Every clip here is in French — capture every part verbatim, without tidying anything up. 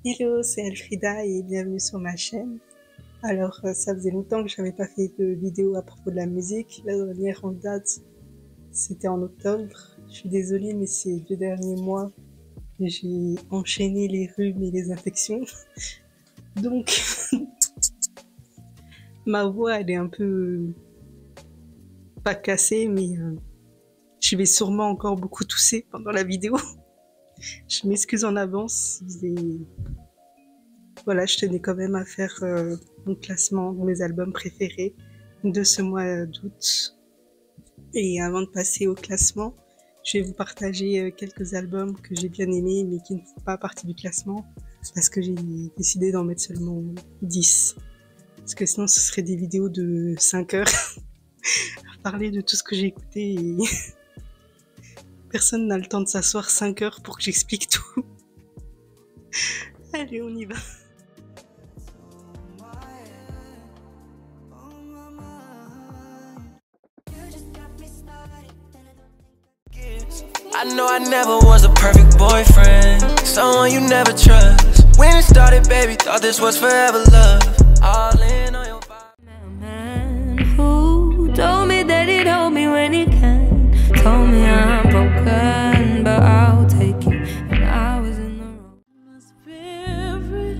Hello, c'est Elfrida et bienvenue sur ma chaîne. Alors, euh, ça faisait longtemps que je n'avais pas fait de vidéo à propos de la musique. La dernière en date, c'était en octobre. Je suis désolée, mais ces deux derniers mois, j'ai enchaîné les rhumes et les infections. Donc, ma voix, elle est un peu pas cassée, mais euh, je vais sûrement encore beaucoup tousser pendant la vidéo. Je m'excuse en avance. Et voilà, je tenais quand même à faire euh, mon classement de mes albums préférés de ce mois d'août. Et avant de passer au classement, je vais vous partager quelques albums que j'ai bien aimés mais qui ne font pas partie du classement parce que j'ai décidé d'en mettre seulement dix. Parce que sinon ce serait des vidéos de cinq heures à parler de tout ce que j'ai écouté et personne n'a le temps de s'asseoir cinq heures pour que j'explique tout. Allez, on y va. I know I never was a perfect boyfriend, someone you never trust. When it started, baby, thought this was forever love. All in on your man who told me that he'd hold me when he can. Told me I'm broken, but I'll take it. And I was in the wrong. My spirit,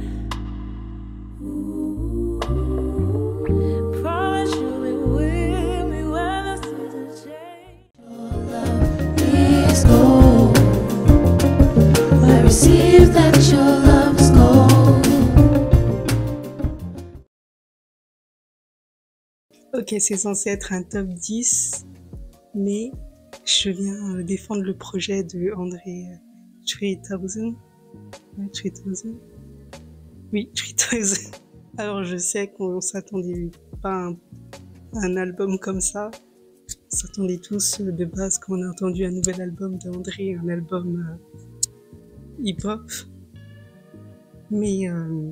ooh, promise you'll be with me when the seasons change. Your love is gold. I receive that your love is gold. Ok, c'est censé être un top dix, mais je viens défendre le projet de André trois mille. trois mille. Oui, trois mille. Alors je sais qu'on s'attendait pas à un, un album comme ça. On s'attendait tous de base quand on a entendu un nouvel album d'André, un album euh, hip-hop. Mais euh,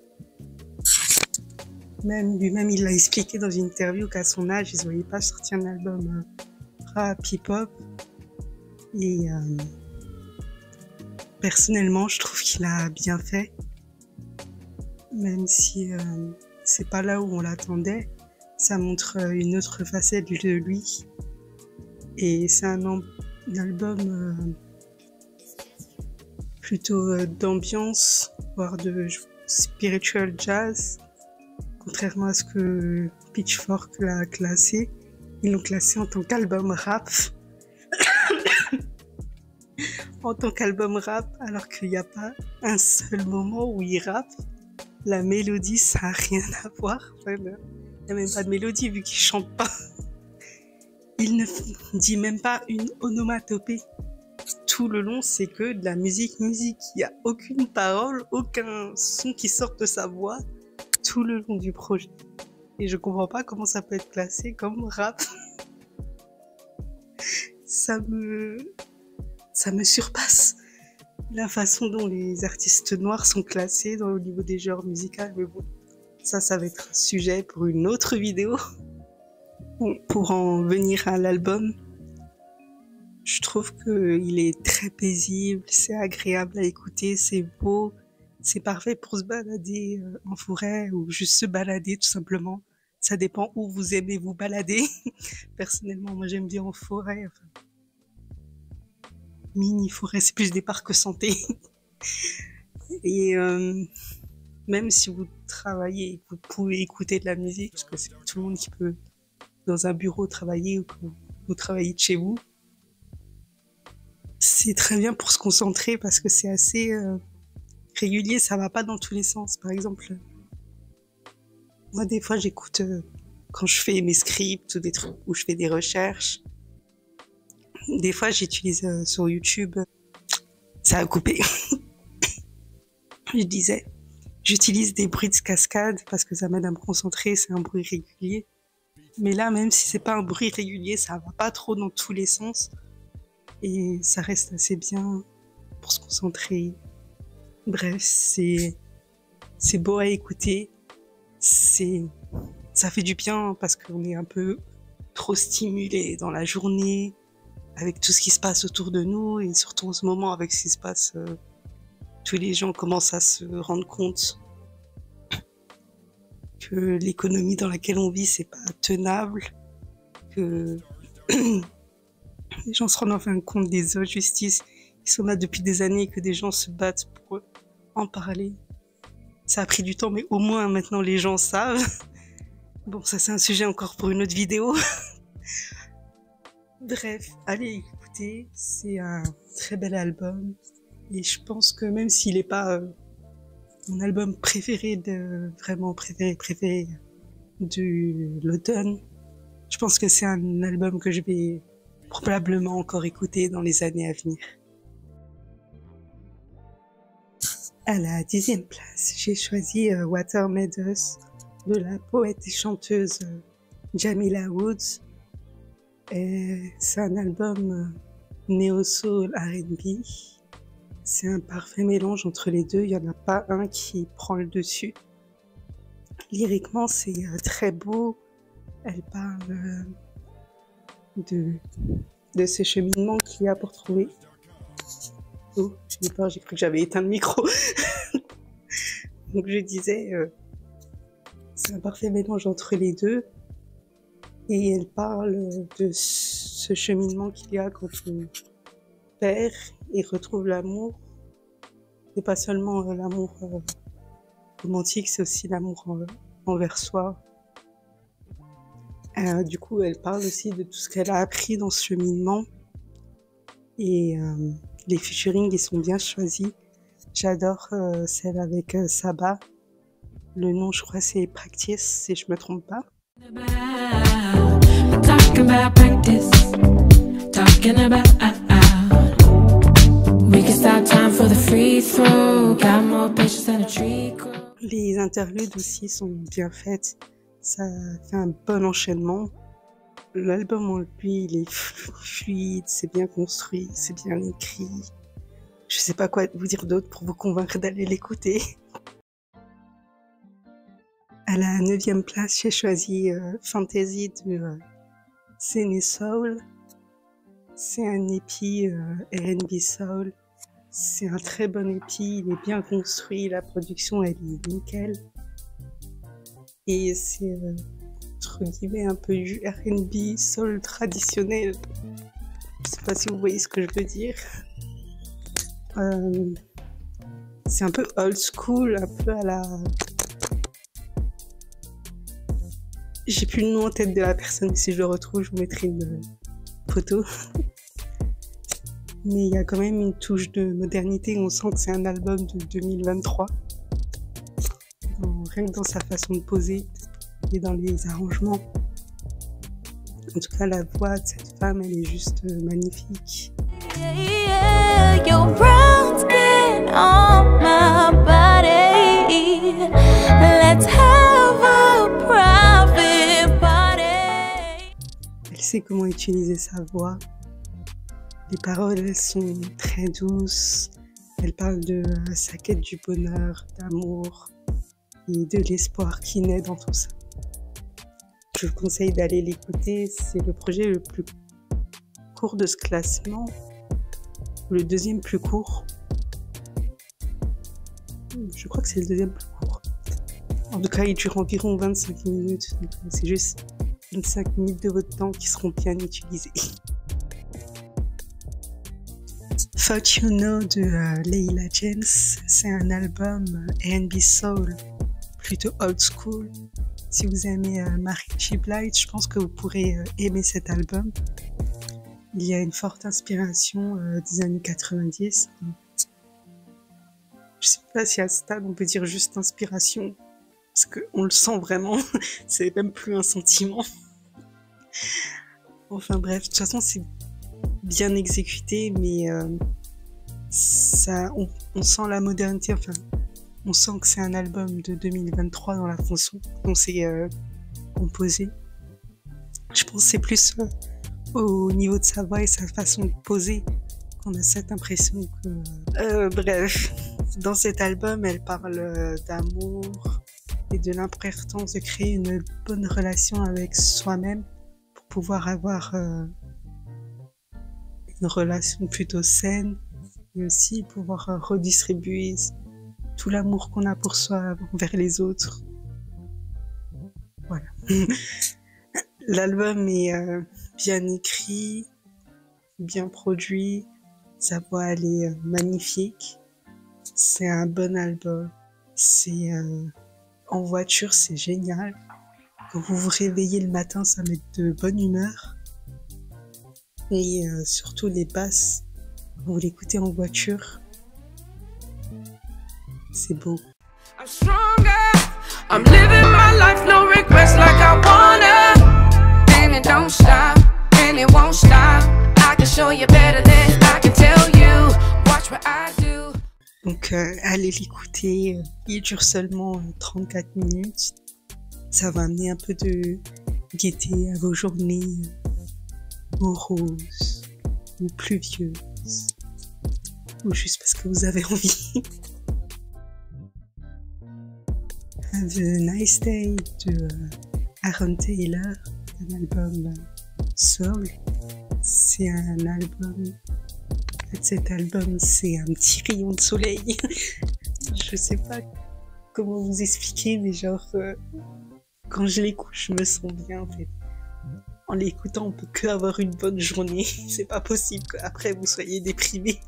même lui-même, il l'a expliqué dans une interview qu'à son âge, il ne voyait pas sortir un album euh, rap, hip-hop. Et euh, personnellement, je trouve qu'il a bien fait. Même si euh, c'est pas là où on l'attendait, ça montre une autre facette de lui. Et c'est un, un album euh, plutôt euh, d'ambiance, voire de spiritual jazz. Contrairement à ce que Pitchfork l'a classé, ils l'ont classé en tant qu'album rap. en tant qu'album rap, alors qu'il n'y a pas un seul moment où il rappe. La mélodie, ça n'a rien à voir. Enfin, il n'y a même pas de mélodie vu qu'il chante pas. Il ne dit même pas une onomatopée. Tout le long, c'est que de la musique, musique. Il n'y a aucune parole, aucun son qui sort de sa voix tout le long du projet. Et je comprends pas comment ça peut être classé comme rap. Ça me... ça me surpasse. La façon dont les artistes noirs sont classés dans, au niveau des genres musicaux. Mais bon, ça, ça va être un sujet pour une autre vidéo. Bon, pour en venir à l'album, je trouve qu'il est très paisible, c'est agréable à écouter, c'est beau. C'est parfait pour se balader en forêt ou juste se balader tout simplement. Ça dépend où vous aimez vous balader. Personnellement, moi j'aime bien en forêt. Enfin, mini forêt, c'est plus des parcs santé. Et euh, même si vous travaillez, vous pouvez écouter de la musique, parce que c'est pas tout le monde qui peut dans un bureau travailler ou que vous, vous travaillez de chez vous. C'est très bien pour se concentrer parce que c'est assez euh, régulier, ça va pas dans tous les sens. Par exemple, moi des fois j'écoute euh, quand je fais mes scripts ou des trucs où je fais des recherches. Des fois j'utilise euh, sur YouTube, ça a coupé. Je disais, j'utilise des bruits de cascade parce que ça m'aide à me concentrer, c'est un bruit régulier. Mais là, même si c'est pas un bruit régulier, ça va pas trop dans tous les sens. Et ça reste assez bien pour se concentrer. Bref, c'est c'est beau à écouter. C'est ça fait du bien parce qu'on est un peu trop stimulé dans la journée avec tout ce qui se passe autour de nous et surtout en ce moment avec ce qui se passe euh, tous les gens commencent à se rendre compte que l'économie dans laquelle on vit, c'est pas tenable, que les gens se rendent enfin compte des injustices qui sont là depuis des années, que des gens se battent pour en parler. Ça a pris du temps, mais au moins maintenant les gens savent. Bon, ça c'est un sujet encore pour une autre vidéo. Bref, allez écouter, c'est un très bel album. Et je pense que même s'il n'est pas euh, mon album préféré, de, vraiment préféré, préféré de l'automne, je pense que c'est un album que je vais probablement encore écouter dans les années à venir. À la dixième place, j'ai choisi euh, Water Meadows de la poète et chanteuse euh, Jamila Woods. C'est un album euh, néo-soul R and B. C'est un parfait mélange entre les deux. Il n'y en a pas un qui prend le dessus. Lyriquement, c'est euh, très beau. Elle parle euh, de, de ce cheminement qu'il y a pour trouver. Oh, j'ai peur, j'ai cru que j'avais éteint le micro. Donc je disais, euh, c'est un parfait mélange entre les deux. Et elle parle de ce cheminement qu'il y a quand on perd et retrouve l'amour. C'est pas seulement euh, l'amour euh, romantique, c'est aussi l'amour euh, envers soi. Euh, du coup, elle parle aussi de tout ce qu'elle a appris dans ce cheminement. Et euh, les featuring, ils sont bien choisis. J'adore euh, celle avec euh, Saba. Le nom, je crois, c'est Practice, si je me trompe pas. Talking about practice, talking about we can stop time for the free throw, got more patience than a tree. Les interludes aussi sont bien faites, ça fait un bon enchaînement. L'album en lui, il est fluide, c'est bien construit, c'est bien écrit. Je sais pas quoi vous dire d'autre pour vous convaincre d'aller l'écouter. À la neuvième place, j'ai choisi euh, Fantasy de euh, Sene Soul. C'est un épi euh, R and B Soul. C'est un très bon épi, il est bien construit, la production elle est nickel. Et c'est euh, entre guillemets un peu du R and B Soul traditionnel. Je sais pas si vous voyez ce que je veux dire. Euh, c'est un peu old school, un peu à la... J'ai plus le nom en tête de la personne, si je le retrouve, je vous mettrai une photo. Mais il y a quand même une touche de modernité, on sent que c'est un album de deux mille vingt-trois. Dans, rien que dans sa façon de poser et dans les arrangements. En tout cas, la voix de cette femme, elle est juste magnifique. Yeah, yeah, your brown skin on my body. Let's have a private party. Elle sait comment utiliser sa voix. Les paroles, elles sont très douces. Elle parle de sa quête du bonheur, d'amour et de l'espoir qui naît dans tout ça. Je vous conseille d'aller l'écouter. C'est le projet le plus court de ce classement. Le deuxième plus court. Je crois que c'est le deuxième plus court. En tout cas, il dure environ vingt-cinq minutes. Donc c'est juste vingt-cinq minutes de votre temps qui seront bien utilisées. Thought You Know de uh, Leila James, c'est un album R and B Soul plutôt old school. Si vous aimez uh, Mary J. Blige, je pense que vous pourrez uh, aimer cet album. Il y a une forte inspiration uh, des années quatre-vingt-dix. Je sais pas si à ce stade on peut dire juste inspiration, parce qu'on le sent vraiment, c'est même plus un sentiment. Enfin bref, de toute façon c'est bien exécuté, mais euh, ça, on, on sent la modernité, enfin, on sent que c'est un album de deux mille vingt-trois dans la façon dont c'est euh, composé. Je pense que c'est plus euh, au niveau de sa voix et sa façon de poser qu'on a cette impression que... Euh, bref, dans cet album, elle parle euh, d'amour et de l'importance de créer une bonne relation avec soi-même pour pouvoir avoir... Euh, une relation plutôt saine et aussi pouvoir euh, redistribuer tout l'amour qu'on a pour soi envers les autres. Voilà. L'album est euh, bien écrit, bien produit, sa voix elle est euh, magnifique. C'est un bon album. C'est euh, en voiture, c'est génial. Quand vous vous réveillez le matin, ça met de bonne humeur. Et euh, surtout les basses, quand vous l'écoutez en voiture, c'est beau. I'm stronger. I'm living my life, no regrets like I wanna. And it don't stop, and it won't stop. I can show you better than I can tell you. Watch what I do. Donc euh, allez l'écouter, il dure seulement trente-quatre minutes. Ça va amener un peu de gaieté à vos journées moroses ou pluvieuses, ou juste parce que vous avez envie. Have a Nice Day de Aaron Taylor, un album soul. C'est un album, en fait cet album c'est un petit rayon de soleil. Je sais pas comment vous expliquer, mais genre euh, quand je l'écoute je me sens bien en fait. En l'écoutant on peut que avoir une bonne journée. C'est pas possible qu'après vous soyez déprimé.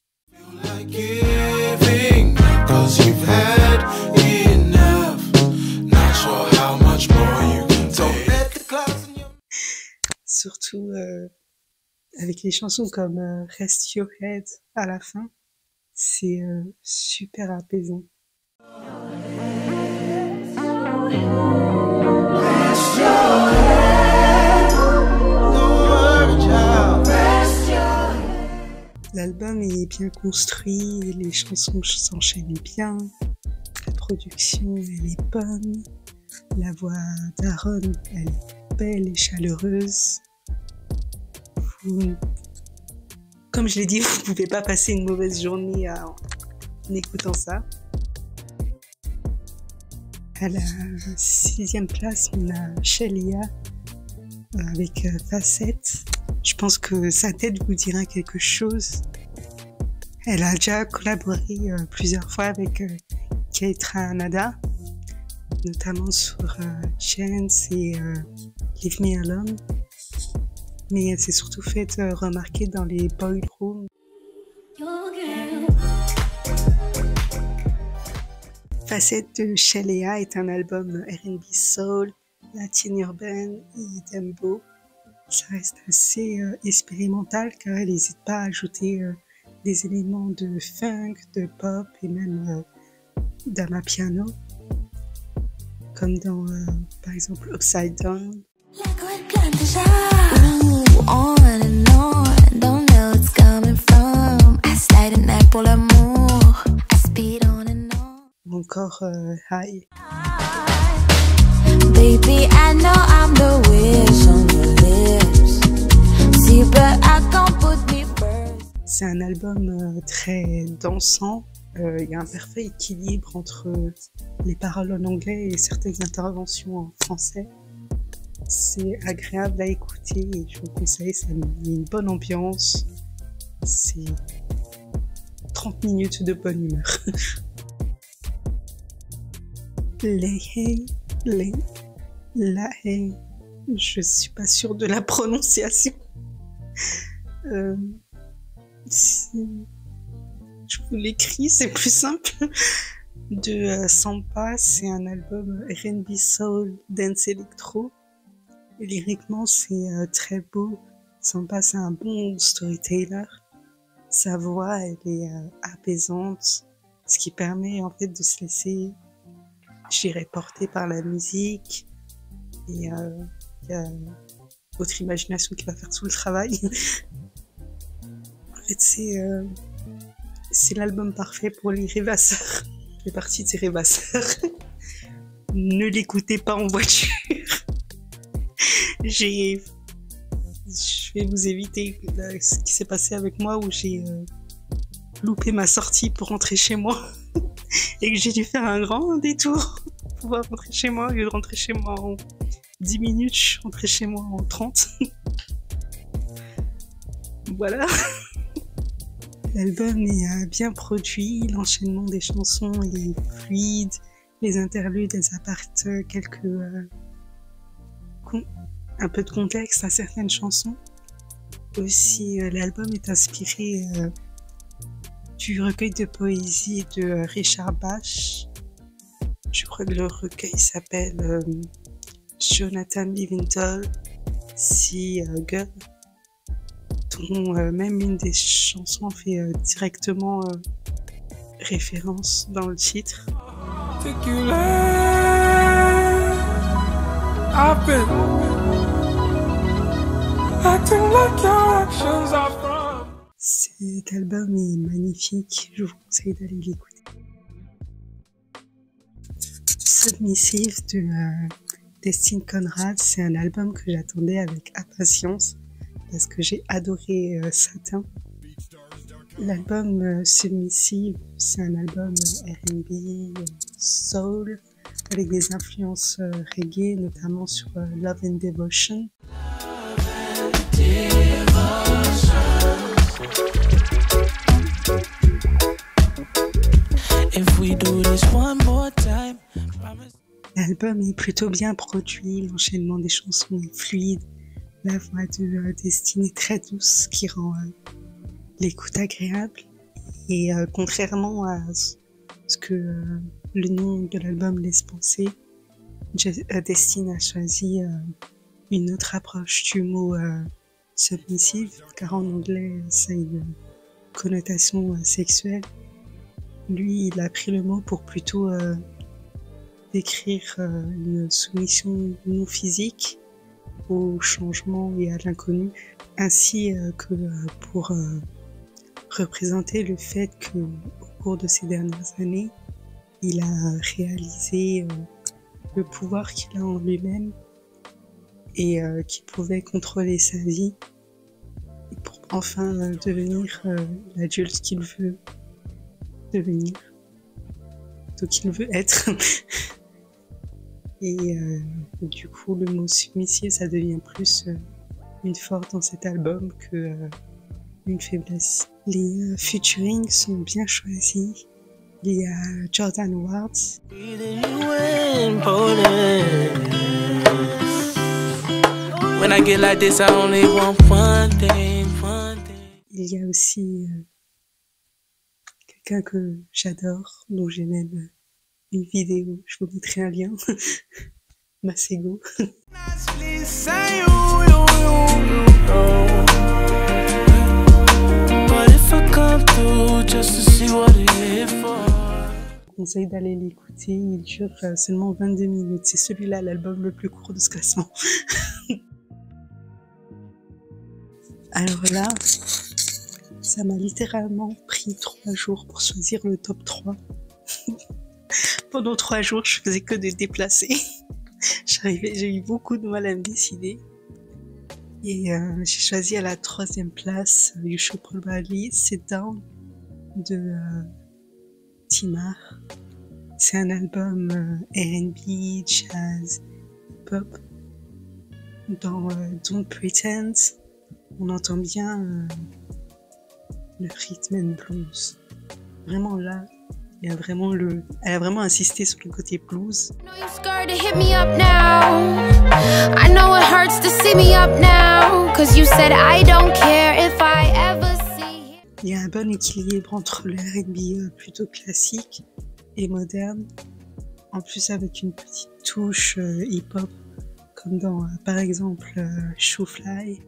Surtout euh, avec les chansons comme euh, Rest Your Head à la fin, c'est euh, super apaisant. L'album est bien construit, les chansons s'enchaînent bien, la production elle est bonne, la voix d'Aaron elle est belle et chaleureuse. Vous... Comme je l'ai dit, vous pouvez pas passer une mauvaise journée à... en écoutant ça. À la sixième place, on a Shelia avec euh, Facette. Je pense que sa tête vous dira quelque chose. Elle a déjà collaboré euh, plusieurs fois avec euh, Keitra Nada, notamment sur euh, Chance et euh, Leave Me Alone. Mais elle s'est surtout faite euh, remarquer dans les boy rooms. Facette de Shelia est un album R and B soul, latin urbain et dembo. Ça reste assez euh, expérimental car elle n'hésite pas à ajouter euh, des éléments de funk, de pop et même euh, d'amapiano, comme dans euh, par exemple Upside Down. Ou encore euh, High. Baby, I know I'm the wish on your lips. See, but I can't put me first. C'est un album euh, très dansant. Il euh, y a un parfait équilibre entre les paroles en anglais et certaines interventions en français. C'est agréable à écouter et je vous conseille, ça met une bonne ambiance. C'est trente minutes de bonne humeur. Les hey, les, la hey, je suis pas sûre de la prononciation. Euh, si je vous l'écris, c'est plus simple. De euh, Sampa, c'est un album R and B soul, dance electro. Et lyriquement, c'est euh, très beau. Sampa, c'est un bon storyteller. Sa voix, elle est euh, apaisante, ce qui permet en fait de se laisser, je dirais, porter par la musique. Et il euh, y a votre imagination qui va faire tout le travail. En fait, c'est euh, c'est l'album parfait pour les rêvasseurs. Je fais partie des rêvasseurs. Ne l'écoutez pas en voiture. J'ai... Je vais vous éviter là, ce qui s'est passé avec moi où j'ai euh, loupé ma sortie pour rentrer chez moi et que j'ai dû faire un grand détour pour pouvoir rentrer chez moi. Au lieu de rentrer chez moi en dix minutes, je suis rentrée chez moi en trente. Voilà. L'album est euh, bien produit, l'enchaînement des chansons est fluide, les interludes elles apportent quelques euh, un peu de contexte à certaines chansons. Aussi, euh, l'album est inspiré euh, du recueil de poésie de euh, Richard Bach. Je crois que le recueil s'appelle euh, Jonathan Livingston Sea Girl, dont euh, même une des chansons fait euh, directement euh, référence dans le titre. Cet album est magnifique, je vous conseille d'aller l'écouter. Submissive de euh, Destine Conrad, c'est un album que j'attendais avec impatience parce que j'ai adoré euh, Satin. L'album euh, Submissive, c'est un album euh, R and B, euh, soul, avec des influences euh, reggae, notamment sur euh, Love and Devotion. L'album est plutôt bien produit, l'enchaînement des chansons est fluide, la voix de euh, Destiny est très douce, qui rend euh, l'écoute agréable. Et euh, contrairement à ce que euh, le nom de l'album laisse penser, Destiny a choisi euh, une autre approche du mot euh, submissive, car en anglais ça a une connotation euh, sexuelle. Lui, il a pris le mot pour plutôt euh, décrire euh, une soumission non physique au changement et à l'inconnu, ainsi euh, que euh, pour euh, représenter le fait que, au cours de ces dernières années, il a réalisé euh, le pouvoir qu'il a en lui-même et euh, qu'il pouvait contrôler sa vie pour enfin euh, devenir euh, l'adulte qu'il veut devenir, donc qu'il veut être. Et euh, du coup, le mot submissive, ça devient plus euh, une force dans cet album que euh, une faiblesse. Les euh, featuring sont bien choisis. Il y a Jordan Ward. When I get like this, I only want one thing, one thing. Il y a aussi euh, quelqu'un que j'adore, dont j'ai même une vidéo, je vous mettrai un lien. Masego. Je vous conseille d'aller l'écouter, il dure seulement vingt-deux minutes. C'est celui-là l'album le plus court de ce classement. Alors là, ça m'a littéralement pris trois jours pour choisir le top trois. Pendant trois jours, je faisais que de déplacer. J'arrivais, j'ai eu beaucoup de mal à me décider. Et euh, j'ai choisi à la troisième place You Should Probably Sit Down de euh, Timar. C'est un album euh, R and B, jazz, pop. Dans euh, Don't Pretend, on entend bien euh, le rhythm and blues. Vraiment là, il y a vraiment le, elle a vraiment insisté sur le côté blues. Il y a un bon équilibre entre le R and B plutôt classique et moderne, en plus avec une petite touche euh, hip-hop, comme dans, euh, par exemple, euh, Shoe Fly.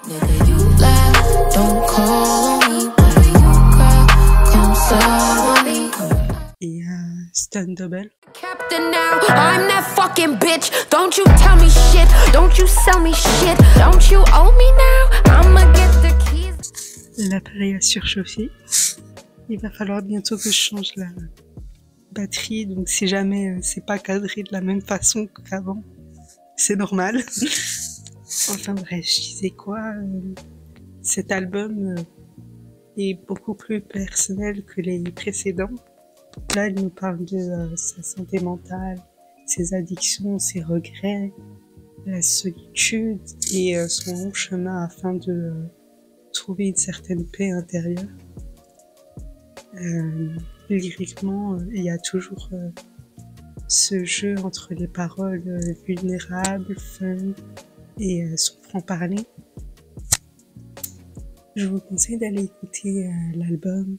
Et euh, Stun Double. Captain now, I'm that fucking bitch. Don't you tell me shit. Don't you sell me shit. Don't you owe me now. I'ma get the keys. L'appareil a surchauffé. Il va falloir bientôt que je change la batterie. Donc si jamais euh, c'est pas cadré de la même façon qu'avant, c'est normal. Enfin bref, je disais quoi euh, cet album euh, est beaucoup plus personnel que les précédents. Là, il nous parle de euh, sa santé mentale, ses addictions, ses regrets, la solitude et euh, son long chemin afin de euh, trouver une certaine paix intérieure. Euh, lyriquement, il y a toujours euh, ce jeu entre les paroles euh, vulnérables, fun et euh, son franc-parler. Je vous conseille d'aller écouter euh, l'album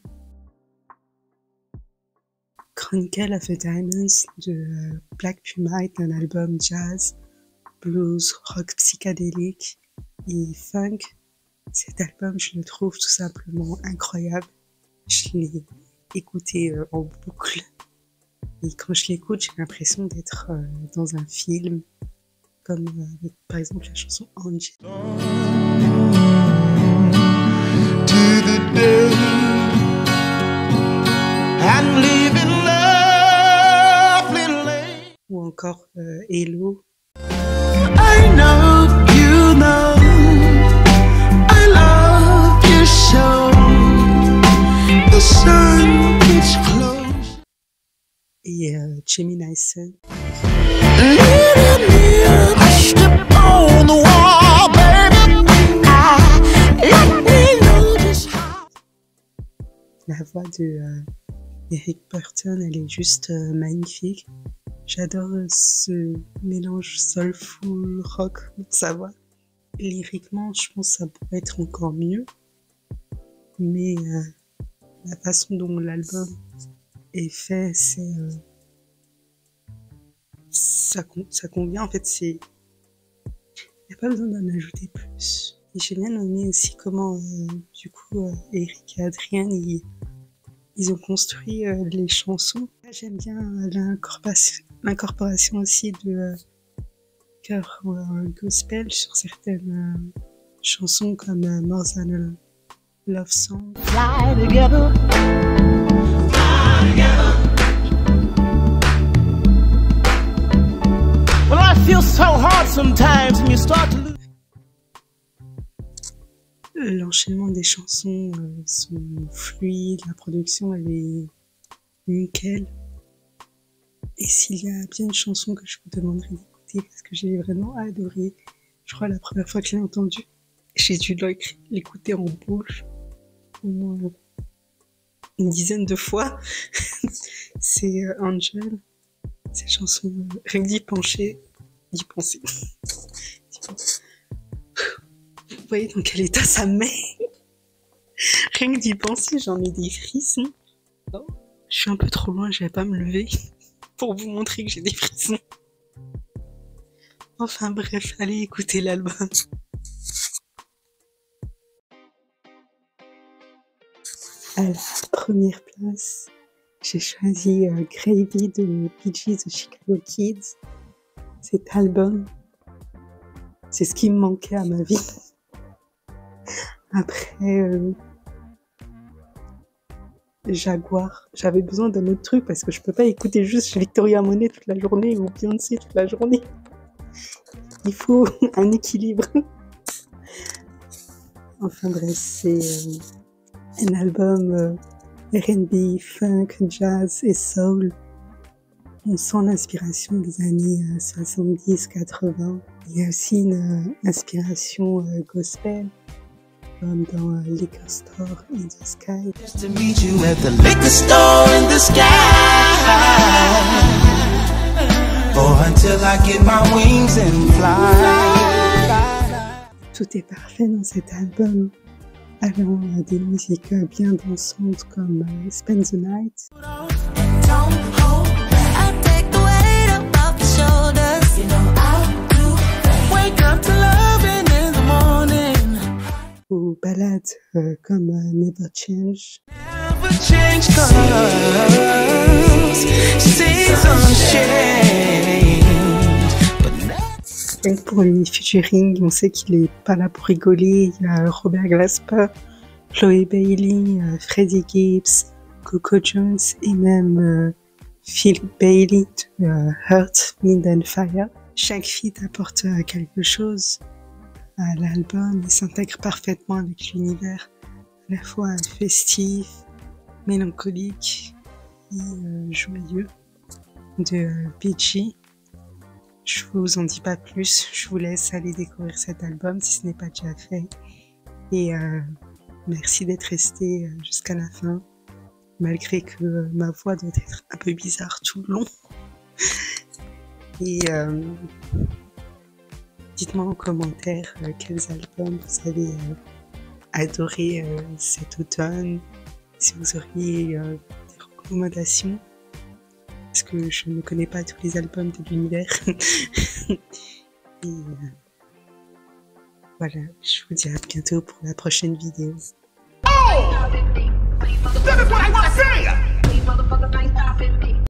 Chronicle of the Diamonds de euh, Black Puma, est un album jazz, blues, rock psychédélique et funk. Cet album, je le trouve tout simplement incroyable. Je l'ai écouté euh, en boucle. Et quand je l'écoute, j'ai l'impression d'être euh, dans un film, comme euh, avec, par exemple, la chanson Angel. To the day and live in lovely lane. Ou encore euh, Hello. I know you know I love you so. The sun gets close. Et euh, Gemini Sun. I step on the wall, baby. Let me know just how. La voix de euh, Eric Burton, elle est juste euh, magnifique. J'adore euh, ce mélange soulful rock dans sa voix. Lyriquement, je pense que ça pourrait être encore mieux. Mais euh, la façon dont l'album est fait, c'est euh, ça, ça convient. En fait, c'est il n'y a pas besoin d'en ajouter plus. Et j'ai bien aimé aussi comment euh, du coup euh, Eric et Adrian ils, ils ont construit euh, les chansons. J'aime bien euh, l'incorporation, l'incorporation aussi de euh, chœur euh, gospel sur certaines euh, chansons comme euh, More Than a Love Song. Fly together. Fly together. Well, I feel so hard sometimes when you start to lose. L'enchaînement des chansons euh, sont fluides, la production elle est nickel. Et s'il y a bien une chanson que je vous demanderais d'écouter parce que j'ai vraiment adoré, je crois la première fois que je l'ai entendue, j'ai dû l'écouter en boucle au moins une dizaine de fois. C'est euh, Angel. Cette chanson, euh, rien que d'y pencher, d'y penser. Vous voyez dans quel état ça me met. Rien que d'y penser, j'en ai des frissons. Oh, je suis un peu trop loin, je vais pas me lever pour vous montrer que j'ai des frissons. Enfin bref, allez écouter l'album. À la première place, j'ai choisi euh, Gravy de Bee Gees The Chicago Kids. Cet album, c'est ce qui me manquait à ma vie. Après euh, Jaguar, j'avais besoin d'un autre truc parce que je peux pas écouter juste Victoria Monet toute la journée ou Beyoncé toute la journée. Il faut un équilibre. Enfin bref, c'est euh, un album euh, R and B, funk, jazz et soul. On sent l'inspiration des années euh, soixante-dix quatre-vingts. Il y a aussi une euh, inspiration euh, gospel, comme dans euh, Liquor Store in the Sky. Just to meet you at the liquor store in the sky. Or until I get my wings and fly. Tout est parfait dans cet album, allant à des musiques euh, bien dansantes comme euh, Spend the Night. Ou ballades euh, comme euh, Never Change. Never change 'cause seasons change. But next. Et pour les featuring, on sait qu'il est pas là pour rigoler. Il y a Robert Glasper, Chloé Bailey, euh, Freddie Gibbs, Coco Jones et même euh, Phil Bailey de euh, Earth, Wind and Fire. Chaque feat apporte euh, quelque chose à l'album et s'intègre parfaitement avec l'univers, à la fois festif, mélancolique et euh, joyeux de euh, Bee Gees. Je vous en dis pas plus, je vous laisse aller découvrir cet album si ce n'est pas déjà fait. Et euh, merci d'être resté jusqu'à la fin. malgré que euh, ma voix doit être un peu bizarre tout le long. Et euh, dites-moi en commentaire euh, quels albums vous avez euh, adoré euh, cet automne, si vous auriez euh, des recommandations, parce que je ne connais pas tous les albums de l'univers. Et euh, voilà, je vous dis à bientôt pour la prochaine vidéo. That is what I want to say!